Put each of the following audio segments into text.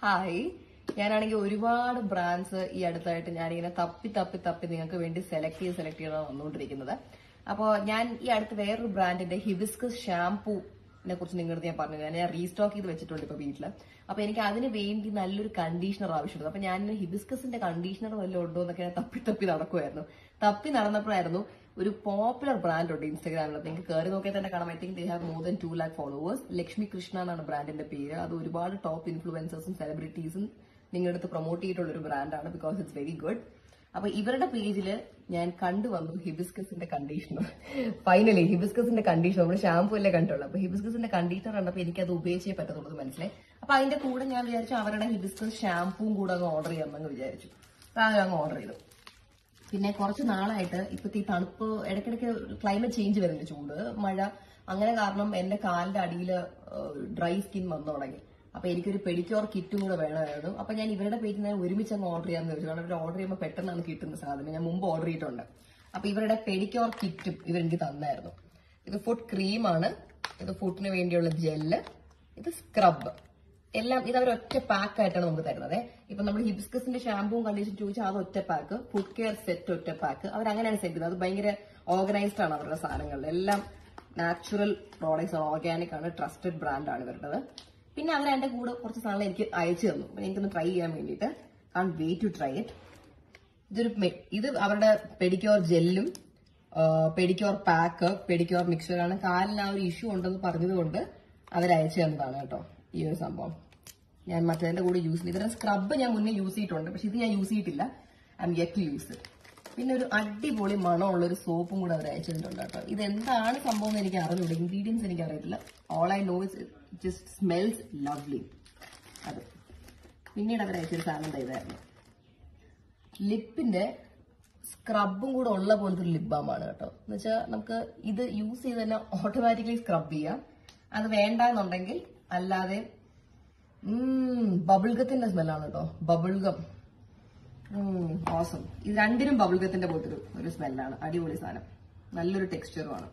Hi, ഞാനാണെങ്കിൽ ഒരുപാട് brands ഈ അടുത്തായിട്ട് ഞാനിങ്ങനെ തപ്പി നിങ്ങൾക്ക് വേണ്ടി സെലക്ട് ചെയ്ത് വന്നുകൊണ്ടിരിക്കുന്നത്. അപ്പോൾ ഞാൻ ഈ അടുത്ത് വേറൊരു ബ്രാൻഡിന്റെ ഹിബിസ്കസ് ഷാംപൂനെ കുറിച്ച് നിങ്ങളുടെ ഞാൻ പറഞ്ഞു. ഞാൻ റീസ്റ്റോക്ക് ചെയ്ത് വെച്ചിട്ടുണ്ട് ഇപ്പൊ വീട്ടില്. അപ്പൊ എനിക്ക് അതിന് വേണ്ടി നല്ലൊരു കണ്ടീഷണർ ആവശ്യമുണ്ട്. അപ്പൊ ഞാൻ ഹിബിസ്കസിന്റെ കണ്ടീഷണർ വല്ലതും ഉണ്ടോ എന്നൊക്കെ ഞാൻ തപ്പി നടക്കുമായിരുന്നു. തപ്പി നടന്നപ്പോഴായിരുന്നു ഒരു പോപ്പുലർ ബ്രാൻഡ് ഉണ്ട് ഇൻസ്റ്റാഗ്രാമിൽ. നിങ്ങൾക്ക് കയറി നോക്കിയാൽ തന്നെ കാണാം. I think they have more than 2 lakh followers. Lakshmi Krishna എന്നാണ് ബ്രാൻഡിന്റെ പേര്. അത് ഒരുപാട് ടോപ്പ് ഇൻഫ്ലുവൻസേഴ്സും സെലിബ്രിറ്റീസും നിങ്ങളുടെ അടുത്ത് പ്രൊമോട്ട് ചെയ്തിട്ടുള്ള ഒരു ബ്രാൻഡാണ്. Because it's very good. അപ്പൊ ഇവരുടെ പേജില് ഞാൻ കണ്ടുവന്നു ഹിബിസ്കസിന്റെ കണ്ടീഷണർ. ഫൈനലി ഹിബിസ്കസിന്റെ കണ്ടീഷണർ, നമ്മൾ ഷാമ്പൂ അല്ലേ കണ്ടുള്ളൂ. അപ്പൊ ഹിബിസ്കസിന്റെ കണ്ടീഷണർ കണ്ടപ്പോൾ എനിക്കത് ഉപയോഗിച്ചേ പറ്റത്തുള്ളൂ മനസ്സിലായി. അപ്പൊ അതിന്റെ കൂടെ ഞാൻ വിചാരിച്ചു അവരുടെ ഹിബിസ്കസ് ഷാമ്പൂവും കൂടെ അങ്ങ് ഓർഡർ ചെയ്യാമെന്ന് വിചാരിച്ചു. അപ്പൊ അങ്ങ് ഓർഡർ ചെയ്തു. പിന്നെ കുറച്ച് നാളായിട്ട് ഇപ്പത്തെ ഈ തണുപ്പ്, ഇടയ്ക്കിടയ്ക്ക് ക്ലൈമറ്റ് ചേഞ്ച് വരുന്നുണ്ട്, ചൂട് മഴ അങ്ങനെ കാരണം എന്റെ കാലിന്റെ അടിയിൽ ഡ്രൈ സ്കിൻ വന്നു തുടങ്ങി. അപ്പൊ എനിക്കൊരു പെഡിക്യൂർ കിറ്റും കൂടെ വേണമായിരുന്നു. അപ്പൊ ഞാൻ ഇവരുടെ പേജിൽ നിന്ന് ഒരുമിച്ച് അങ്ങ് ഓർഡർ ചെയ്യാമെന്ന് വെച്ചു. കാരണം ഇവർ ഓർഡർ ചെയ്യുമ്പോൾ പെട്ടെന്നാണ് കിട്ടുന്ന സാധനം. ഞാൻ മുമ്പ് ഓർഡർ ചെയ്തിട്ടുണ്ട്. അപ്പൊ ഇവരുടെ പെഡിക്യൂർ കിറ്റും ഇവരെനിക്ക് തന്നായിരുന്നു. ഇത് ഫുഡ് ക്രീമാണ്, ഇത് ഫുഡിന് വേണ്ടിയുള്ള ജെല്ല്, ഇത് സ്ക്രബ്, എല്ലാം ഇത് അവർ ഒറ്റ പാക്ക് ആയിട്ടാണ് നമുക്ക് തരുന്നത്. ഇപ്പൊ നമ്മൾ ഹിബിസ്കസിന്റെ ഷാമ്പൂവും കണ്ടീഷൻ ചോദിച്ചാൽ അത് ഒറ്റ പാക്ക്, ഫുഡ് കെയർ സെറ്റ് ഒറ്റ പാക്ക്, അവരങ്ങനെയാണ് സെറ്റ് ചെയ്തത്. അത് ഭയങ്കര ഓർഗനൈസ്ഡ് ആണ് അവരുടെ സാധനങ്ങളിൽ. എല്ലാം നാച്ചുറൽ പ്രോഡക്ട്സ്, ഓർഗാനിക് ആണ്, ട്രസ്റ്റഡ് ബ്രാൻഡാണ് ഇവരുടേത്. പിന്നെ അവർ അതിന്റെ കൂടെ കുറച്ച് സാധനങ്ങൾ എനിക്ക് അയച്ചു തന്നു. എനിക്കൊന്ന് ട്രൈ ചെയ്യാൻ വേണ്ടിയിട്ട്. Can't wait to try it. ഇത് അവരുടെ പെഡിക്യൂർ ജെല്ലും പെഡിക്യൂർ പാക്ക്, പെഡിക്യൂർ മിക്സറാണ്. കാലിന് ആ ഒരു ഇഷ്യൂ ഉണ്ടെന്ന് പറഞ്ഞതുകൊണ്ട് അവരയച്ചു തന്നതാണ് കേട്ടോ ഈ ഒരു സംഭവം. ഞാൻ മറ്റേതിന്റെ കൂടെ യൂസ് ചെയ്തു. ഇവരുടെ സ്ക്രബ് ഞാൻ മുന്നേ യൂസ് ചെയ്തിട്ടുണ്ട്, പക്ഷെ ഇത് ഞാൻ യൂസ് ചെയ്തിട്ടില്ല. I'm yet to use it. പിന്നെ ഒരു അടിപൊളി മണമുള്ള ഒരു സോപ്പും കൂടെ അവർ അയച്ചിട്ടുണ്ട് കേട്ടോ. ഇതെന്താണ് സംഭവം എന്ന് എനിക്ക് അറിഞ്ഞൂടെ, ഇൻഗ്രീഡിയൻസ് എനിക്ക് അറിയത്തില്ല. All I know is just smells lovely. അത് പിന്നീട് അവർ അയച്ചൊരു സാധനം ഇതായിരുന്നു, ലിപ്പിന്റെ സ്ക്രബും കൂടെ ഉള്ള പോലത്തെ ഒരു ലിപ് ബാമാണ് കേട്ടോ. എന്ന് വെച്ചാൽ നമുക്ക് ഇത് യൂസ് ചെയ്ത് തന്നെ ഓട്ടോമാറ്റിക്കലി സ്ക്രബ് ചെയ്യാം. അത് വേണ്ട എന്നുണ്ടെങ്കിൽ അല്ലാതെ ബബിൾഗത്തിന്റെ സ്മെല്ലാണ് കേട്ടോ. Bubblegum awesome. ഇത് രണ്ടിനും ബബിൾഗത്തിന്റെ പോലത്തെ ഒരു സ്മെല്ലാണ്. അടിപൊളി സാധനം, നല്ലൊരു ടെക്സ്ചറുമാണ്.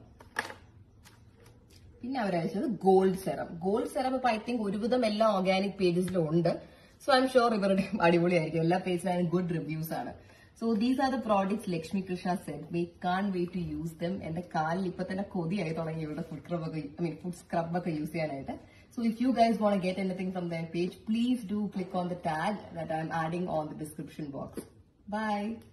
പിന്നെ അവരയച്ചത് ഗോൾഡ് സെറം. ഗോൾഡ് സെറം ഇപ്പൊ ഐ തിങ്ക് ഒരുവിധം എല്ലാ ഓർഗാനിക് പേജസിലും ഉണ്ട്. സോ ഐ എം ഷുവർ ഇവരുടെ അടിപൊളിയായിരിക്കും. എല്ലാ പേജിലും ഗുഡ് റിവ്യൂസ് ആണ്. So these are the products Lakshmi Krishna sent me. Can't wait to use them. എന്റെ കാലിൽ ഇപ്പൊ തന്നെ കൊതിയായി തുടങ്ങി ഇവരുടെ ഫുഡ് സ്ക്രബ് ഒക്കെ യൂസ് ചെയ്യാനായിട്ട്. So if you guys want to get anything from their page, please do click on the tag that I'm adding on the description box. Bye.